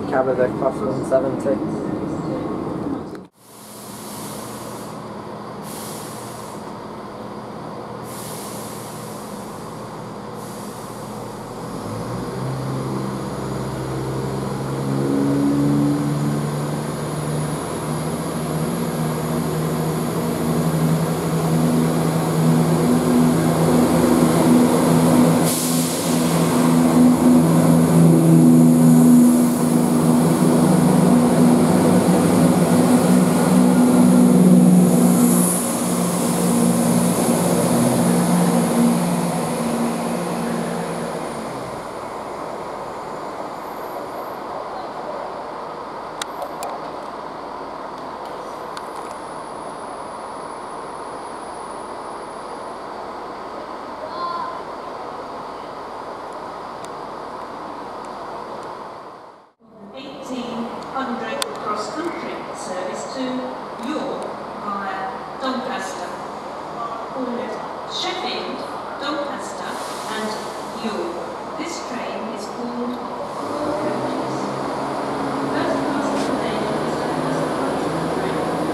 Cabada Class 170. Cross-country service to York via Doncaster. Call it Sheffield, Doncaster and York. This train is called 4 coaches. First class accommodation is at the train.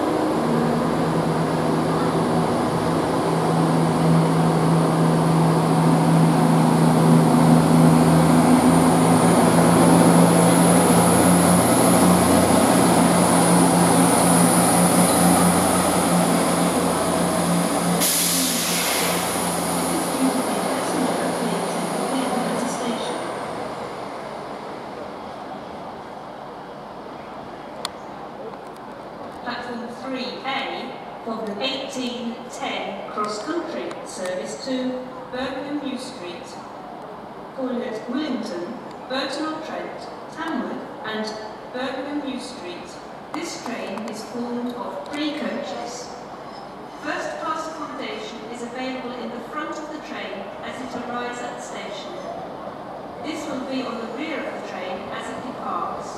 Platform 3A for the 1810 cross-country service to Birmingham New Street, Cornet Willington, Burton-on-Trent, Tamworth and Birmingham New Street. This train is formed of 3 coaches. First class accommodation is available in the front of the train as it arrives at the station. This will be on the rear of the train as it departs.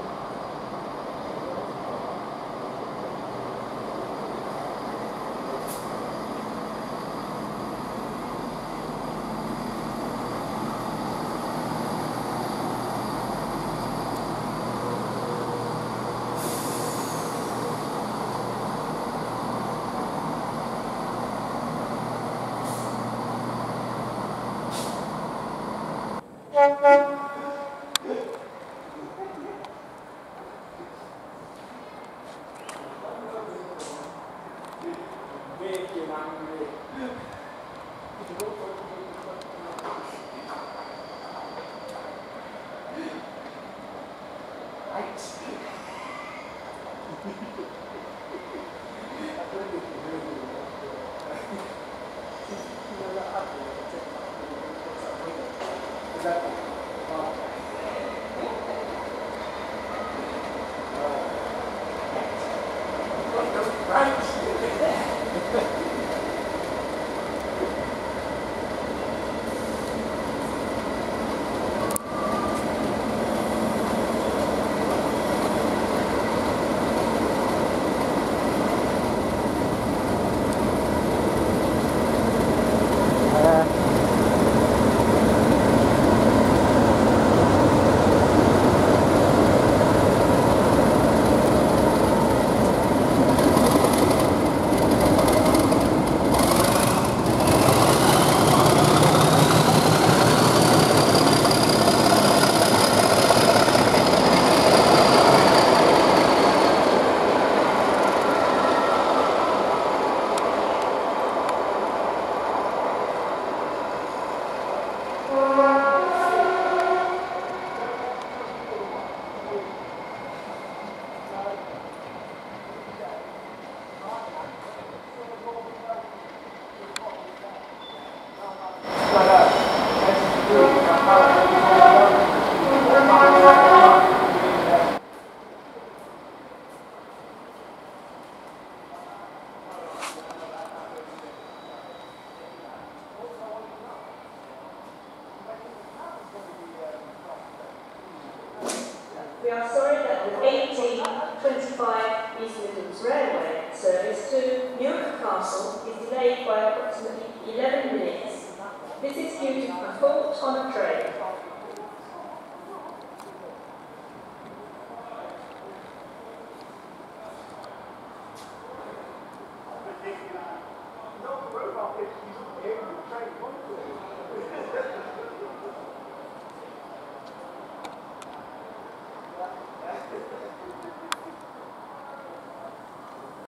We are sorry that the 1825 East Midlands Railway service to Newark Castle is delayed by approximately 11 minutes. This is due to a fault on a train. It's, you train onto it.